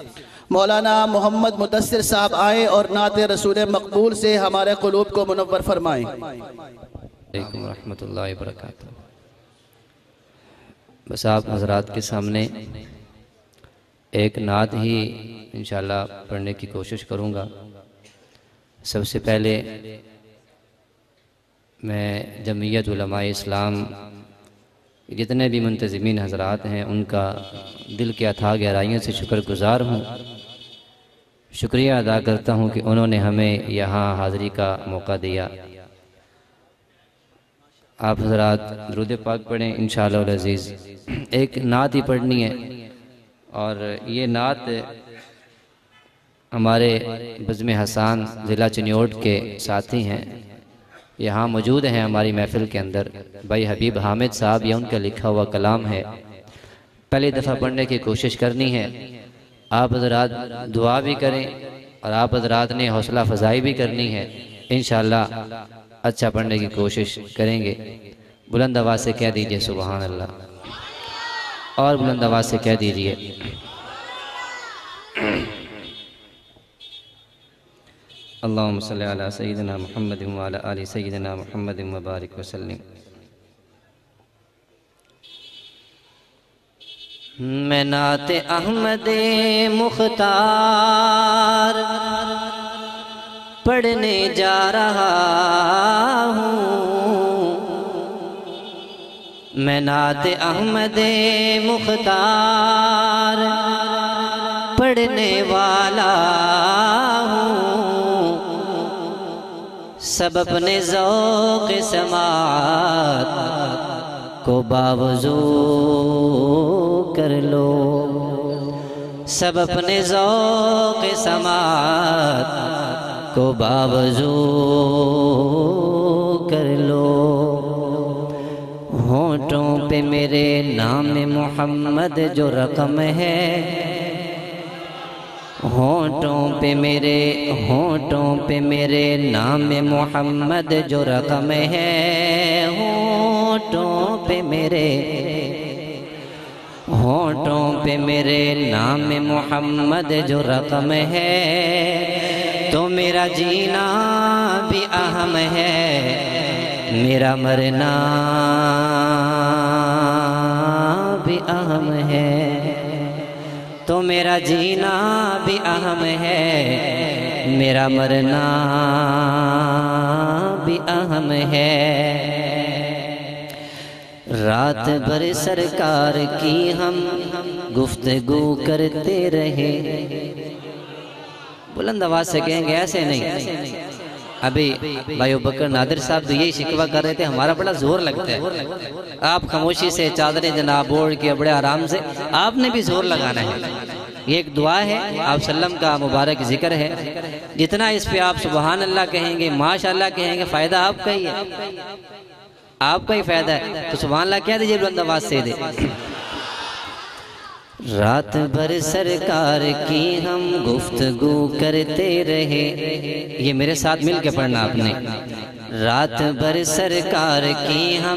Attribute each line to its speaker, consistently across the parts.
Speaker 1: مولانا محمد مدثر صاحب آئیں اور نعت رسول مقبول سے ہمارے قلوب کو منور فرمائیں۔
Speaker 2: علیکم ورحمۃ اللہ وبرکاتہ۔ بس آپ حضرات کے سامنے ایک نعت ہی انشاءاللہ پڑھنے کی کوشش کروں گا۔ سب سے پہلے میں جمعیت علماء اسلام جتنے بھی منتظمین حضرات ہیں ان کا دل کے اتھاہ گہرائیوں سے شکر گزار ہوں۔ شکریہ ادا کرتا ہوں کہ انہوں نے ہمیں یہاں حاضری کا موقع دیا۔ آپ حضرات درود پاک پڑھیں انشاءاللہ العزیز۔ ایک نعت ہی پڑھنی ہے اور یہ نعت ہمارے بزم حسان ضلع چنیوٹ کے ساتھی ہیں، یہاں موجود ہیں ہماری محفل کے اندر، بھائی حبیب حامد صاحب، یہ ان کا لکھا ہوا کلام ہے۔ پہلی دفعہ پڑھنے کی کوشش کرنی ہے۔ آپ حضرات دعا بھی کریں اور آپ حضرات نے حوصلہ افزائی بھی کرنی ہے، انشاءاللہ اچھا پڑھنے کی کوشش کریں گے۔ بلند آواز سے کہہ دیجئے سبحان اللہ، اور بلند آواز سے کہہ دیجئے اللہم صلی علی سیدنا محمد وعلی آل سیدنا محمد مبارک وسلم۔ میں نعت احمد مختار پڑھنے جا رہا ہوں، میں نعت احمد مختار پڑھنے والا ہوں، سب اپنے ذوق سماعت کو باوضو کر لو، سب اپنے ذوق سماعت کو باوضو کر لو۔ ہونٹوں پہ میرے نام محمد جو رقم ہے، ہونٹوں پہ میرے نام محمد جو رقم ہے، ہونٹوں پہ میرے نام محمد جو رقم ہے، تو میرا جینا بھی اہم ہے، میرا مرنا بھی اہم ہے، تو میرا جینا بھی اہم ہے، میرا مرنا بھی اہم ہے۔ رات بھر سرکار کی ہم گفتگو کرتے رہے، بلند آواز سے کہیں گے ایسے نہیں۔ ابھی بھائی بکر نادر صاحب تو یہی شکوہ کر رہے تھے، ہمارا بڑا زور لگتا ہے، آپ خاموشی سے چادریں جناب اوڑھ کے بڑے آرام سے، آپ نے بھی زور لگانا ہے۔ یہ ایک دعا ہے، آپ سلم کا مبارک ذکر ہے، جتنا اس پہ آپ سبحان اللہ کہیں گے، ماشاءاللہ کہیں گے، فائدہ آپ کا ہی ہے، آپ کا ہی فائدہ ہے، تو سبحان اللہ کہہ دیجئے بلند آواز سے دے۔ رات بھر سرکار کی ہم گفتگو کرتے رہے، یہ میرے ساتھ مل کے پڑھنا آپ نے۔ رات بھر سرکار کی ہم،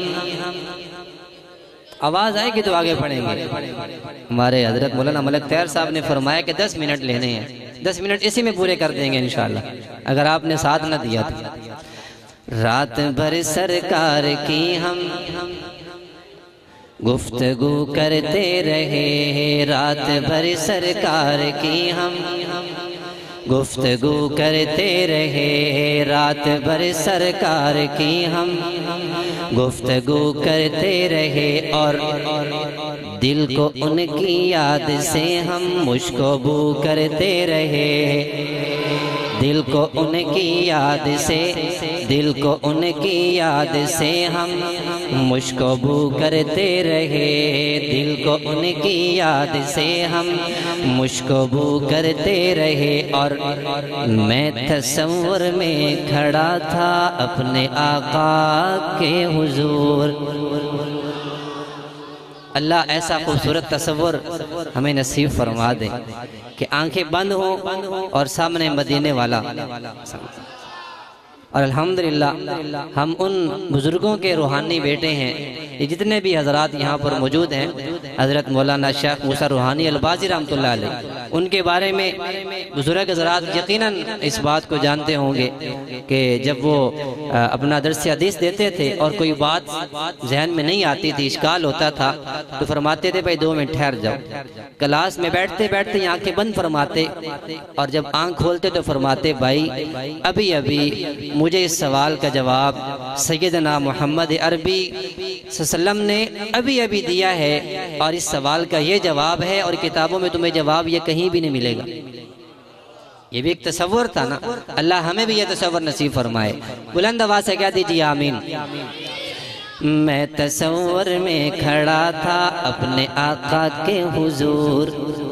Speaker 2: آواز آئے گی تو آگے پڑھیں گے۔ ہمارے حضرت مولانا ملک طاہر صاحب نے فرمایا کہ 10 منٹ لینے ہیں، 10 منٹ اسی میں پورے کر دیں گے انشاءاللہ، اگر آپ نے ساتھ نہ دیا تھا۔ رات بھر سرکار کی ہم گفتگو کرتے رہے، رات بھر سرکار کی ہم گفتگو کرتے رہے، رات بھر سرکار کی ہم گفتگو کرتے رہے، اور دل کو ان کی یاد سے ہم مشکوبو کرتے رہے، دل کو ان کی یاد سے، دل کو ان کی یاد سے ہم مشکوبو کرتے رہے، دل کو ان کی یاد سے ہم مشکوبو کرتے رہے، اور میں تصور میں کھڑا تھا اپنے آقا کے حضور۔ اللہ ایسا خوبصورت تصور ہمیں نصیب فرما دے کہ آنکھیں بند ہوں اور سامنے مدینے والا، اور الحمدللہ ہم ان بزرگوں کے روحانی بیٹے ہیں. یہ جتنے بھی حضرات یہاں پر موجود ہیں، حضرت مولانا شیخ موسیٰ روحانی البازی رحمۃ اللہ علیہ، ان کے بارے میں بزرگ حضرات یقیناً اس بات کو جانتے ہوں گے کہ جب وہ اپنا درس حدیث دیتے تھے اور کوئی بات ذہن میں نہیں آتی تھی، اشکال ہوتا تھا، تو فرماتے تھے بھائی 2 منٹ ٹھہر جاؤ. کلاس میں بیٹھتے بیٹھتے یہ آنکھیں بند فرماتے اور جب آنکھ کھولتے تو فرماتے بھائی ابھی مجھے اس سوال کا جواب سیدنا محمد عربی صلی اللہ علیہ وسلم نے ابھی دیا ہے، اور اس سوال کا یہ جواب ہے، اور کتابوں میں تمہیں جواب یہ کہیں بھی نہیں ملے گا. یہ بھی ایک تصور تھا نا. اللہ ہمیں بھی یہ تصور نصیب فرمائے. بلند آواز سے کہہ دیجیے آمین. میں تصور میں کھڑا تھا اپنے آقا کے حضور،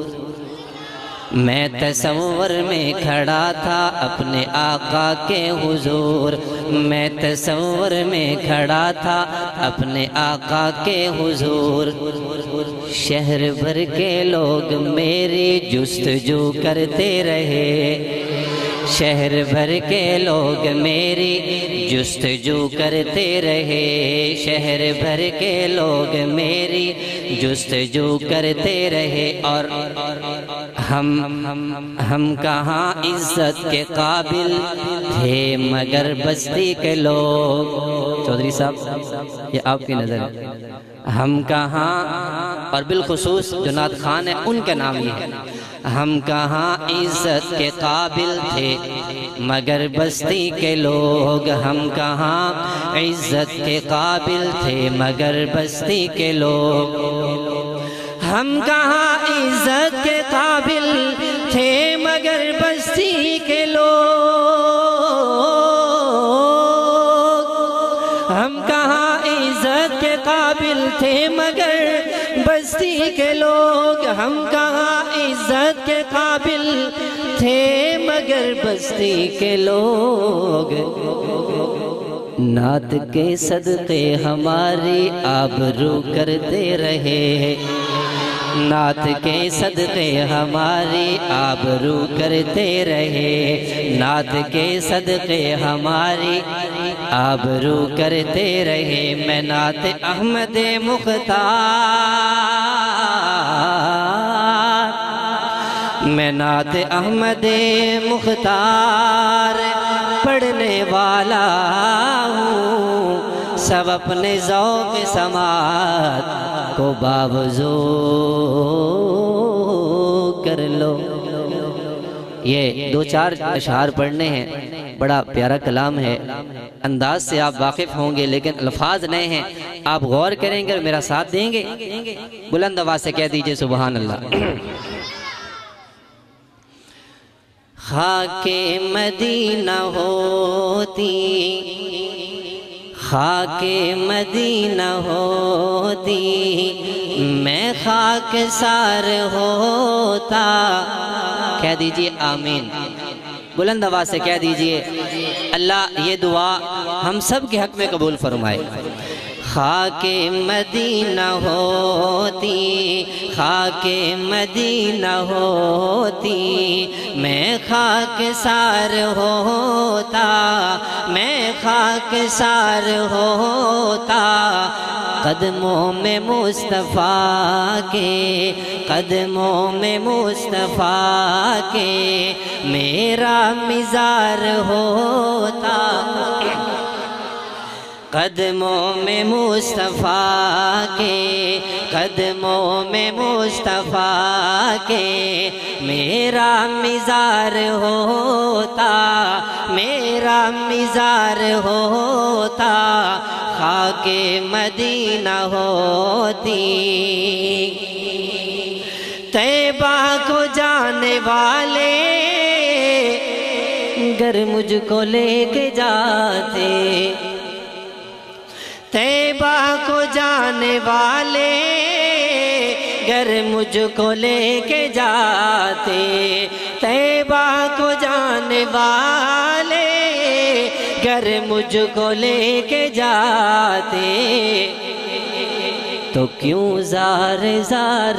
Speaker 2: میں تصور میں کھڑا تھا اپنے آقا کے حضور، میں تصور میں کھڑا تھا اپنے آقا کے حضور. شہر بھر کے لوگ میری جستجو کرتے رہے، شہر بھر کے لوگ میری جستجو کرتے رہے، شہر بھر کے لوگ میری جستجو کرتے رہے. اور ہم کہاں عزت کے قابل تھے مگر بستی کے لوگ. چودھری صاحب یہ آپ کی نظر ہے. ہم کہاں، اور بالخصوص جو نعت خان ہے ان کا نام یہ ہے، ہم کہاں عزت کے قابل تھے مگر بستی کے لوگ، ہم کہاں عزت کے قابل تھے مگر بستی کے لوگ. ہم کہاں عزت کے قابل تھے مگر بستی کے لوگ، ہم کہاں عزت کے قابل تھے مگر بستی کے لوگ، ہم کہاں عزت کے قابل تھے مگر بستی کے لوگ. نعت کے صدقے ہماری آبرو کرتے رہے، نعت کے صدقے ہماری آبرو کرتے رہے، نعت کے صدقے ہماری آبرو کرتے رہے. میں نعت احمد مختار، میں نعت احمد مختار پڑھنے والا ہوں، سب اپنے ذوق سماعت کو باوضو کر لو. یہ 2-4 اشعار پڑھنے ہیں، بڑا پیارا کلام ہے، انداز سے آپ واقف ہوں گے لیکن الفاظ نئے ہیں. آپ غور کریں گے اور میرا ساتھ دیں گے. بلند آواز سے کہہ دیجئے سبحان اللہ. خاک مدینہ ہوتی، خاک مدینہ ہوتی، میں خاک سار ہوتا. کہہ دیجئے آمین. بلند آواز سے کہہ دیجئے اللہ یہ دعا ہم سب کے حق میں قبول فرمائے. خاک مدینہ ہوتی، خاک مدینہ ہوتی، میں خاک سار ہوتا، میں خاک سار ہوتا. قدموں میں مصطفیٰ کے، قدموں میں مصطفیٰ کے میرا مزار ہوتا. قدموں میں مصطفیٰ کے، قدموں میں مصطفیٰ کے میرا مزار ہوتا، میرا مزار ہوتا. خاک مدینہ ہوتی، طیبہ کو جانے والے گر مجھ کو لے کے جاتے، طیبہ کو جانے والے گر مجھ کو لے کے جاتے، طیبہ کو جانے والے گر مجھ کو لے کے جاتے. تو کیوں زار زار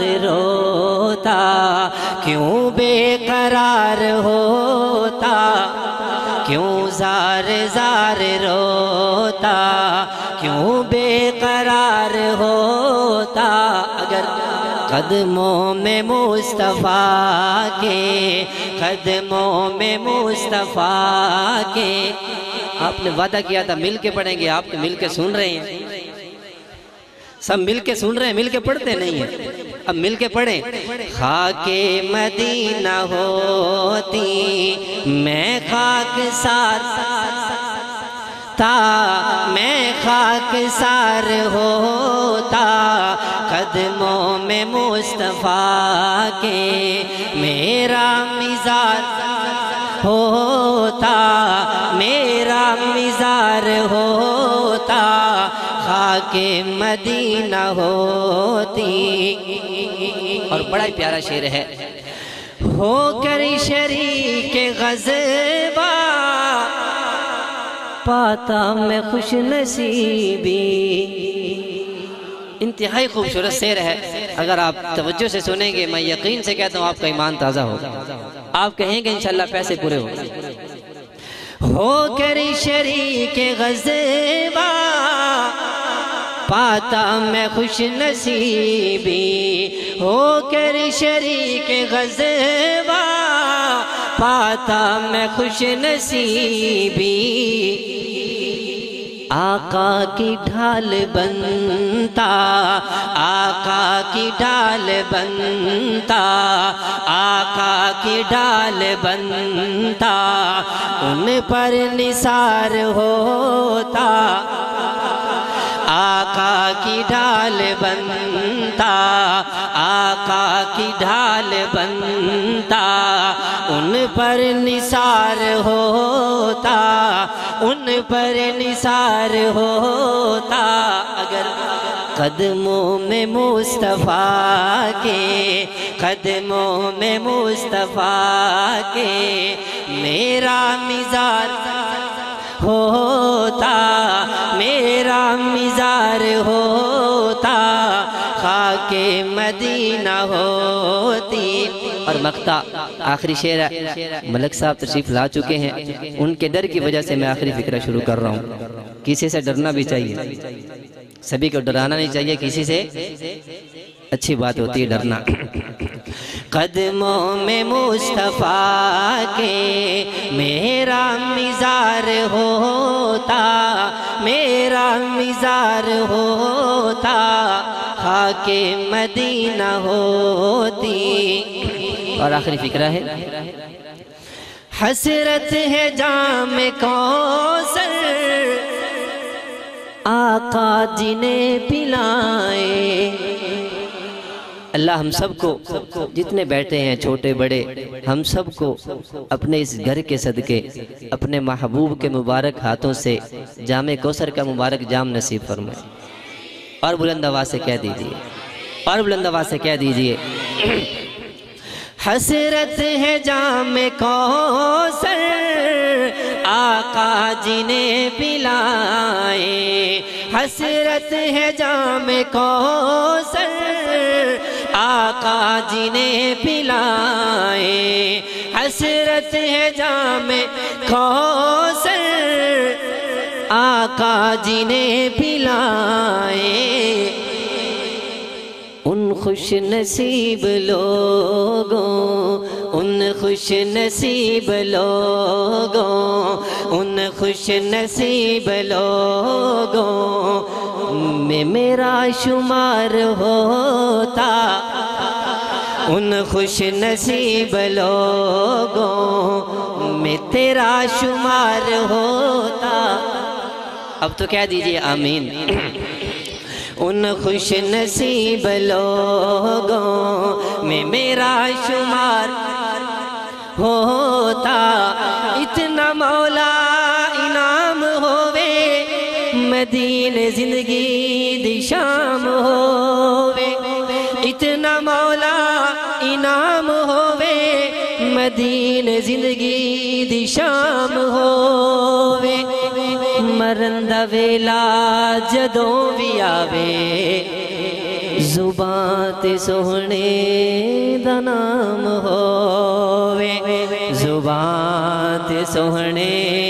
Speaker 2: روتا، کیوں بے قرار ہوتا، کیوں زار زار روتا، کیوں بے قرار ہوتا، اگر قدموں میں مصطفیٰ کے، قدموں میں مصطفیٰ کے۔ آپ نے وعدہ کیا تھا مل کے پڑھیں گے، آپ مل کے سن رہے ہیں، سب مل کے سن رہے ہیں، مل کے پڑھتے نہیں ہیں، اب مل کے پڑھیں۔ خاک مدینہ ہوتی میں خاک سار تا، میں خاک سار ہوتا، قدموں میں مصطفیٰ کے میرا مزار ہوتا، میرا مزار ہوتا، خاک مدینہ ہوتی۔ اور بڑا ہی پیارا شعر ہے، ہو کر شریک غضبہ پاتا میں خوش نصیبی۔ انتہائی خوبصورت شعر ہے، اگر آپ توجہ سے سنیں گے میں یقین سے کہتا ہوں آپ کا ایمان تازہ ہوگا، آپ کہیں گے انشاءاللہ پیسے پورے ہوں گے۔ ہو کر شریک غضبہ پاتا میں خوش نصیبی، ہو کر شریک غضبہ پاتا میں خوش نصیبی۔ آقا کی ڈھال بنتا، آقا کی ڈھال بنتا، آقا کی ڈھال بنتا، ان پر نثار ہوتا، آقا کی ڈھال بنتا، آقا کی ڈھال بنتا، ان پر نثار ہوتا، ان پر نثار ہوتا، اگر قدموں میں مصطفیٰ کے، قدموں میں مصطفیٰ کے میرا مزار ہوتا، میرا مزار ہوتا، خاک مدینہ ہوتی۔ اور مقطع آخری شعر ہے، ملک صاحب تشریف لا چکے ہیں، ان کے ڈر کی وجہ سے میں آخری فکرہ شروع کر رہا ہوں۔ کسی سے ڈرنا بھی چاہیے، سبھی کو ڈرانا نہیں چاہیے، کسی سے اچھی بات ہوتی ہے ڈرنا۔ قدموں میں مصطفیٰ کے میرا مزار ہوتا، میرا مزار ہوتا، خاک مدینہ ہوتی۔ اور آخری فکرہ ہے، حسرت ہے جام کوثر آقا جنہیں پلائے۔ اللہ ہم سب کو جتنے بیٹھے ہیں چھوٹے بڑے، ہم سب کو اپنے اس گھر کے صدقے اپنے محبوب کے مبارک ہاتھوں سے جام کوثر کا مبارک جام نصیب فرمائے۔ اور بلند آواز سے کہہ دیجئے، اور بلند آواز سے کہہ دیجئے، حسرت ہے جام کوثر آقا جنہیں پلائے، حسرت ہے جام کوثر آقا جنہیں پلائے، حسرت ہے جام کوثر آقا جنہیں پلائے۔ ان خوش نصیب لوگوں، ان خوش نصیب لوگوں، ان خوش نصیب لوگوں میں میرا شمار ہوتا، ان خوش نصیب لوگوں میں تیرا شمار ہوتا۔ اب تو کہہ دیجئے آمین۔ ان خوش نصیب لوگوں میں میرا شمار ہوتا، اتنا مولا انعام ہووے مدین زندگی دی شام ہووے، اتنا مولا انعام ہووے مدین زندگی دی شام ہووے، مرن دا ویلا جدوں بھی آوے زباں تے سوہنے دا نام ہووے، زباں تے سوہنے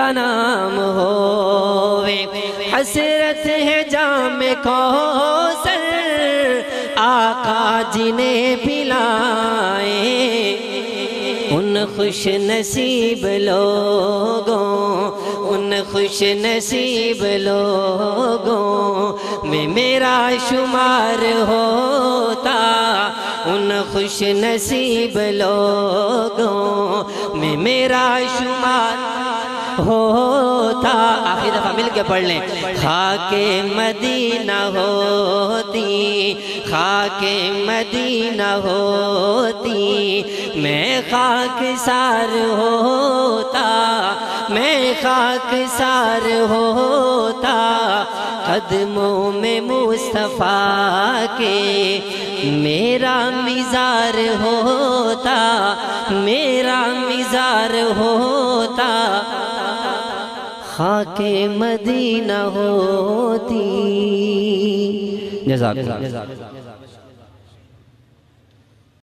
Speaker 2: کا نام ہووے حسرت ہے جام کوثر آقا جنہیں پلائیں ان خوش نصیب لوگوں ان خوش نصیب لوگوں میں میرا شمار ہوتا ان خوش نصیب لوگوں میں میرا شمار ہوتا. آخری دفعہ مل کے پڑھ لیں. خاک مدینہ ہوتی خاک مدینہ ہوتی میں خاک سار ہوتا میں خاک سار ہوتا قدموں میں مصطفیٰ کے میرا مزار ہوتا میرا مزار ہوتا خاک مدینہ ہوتی. جزاک اللہ.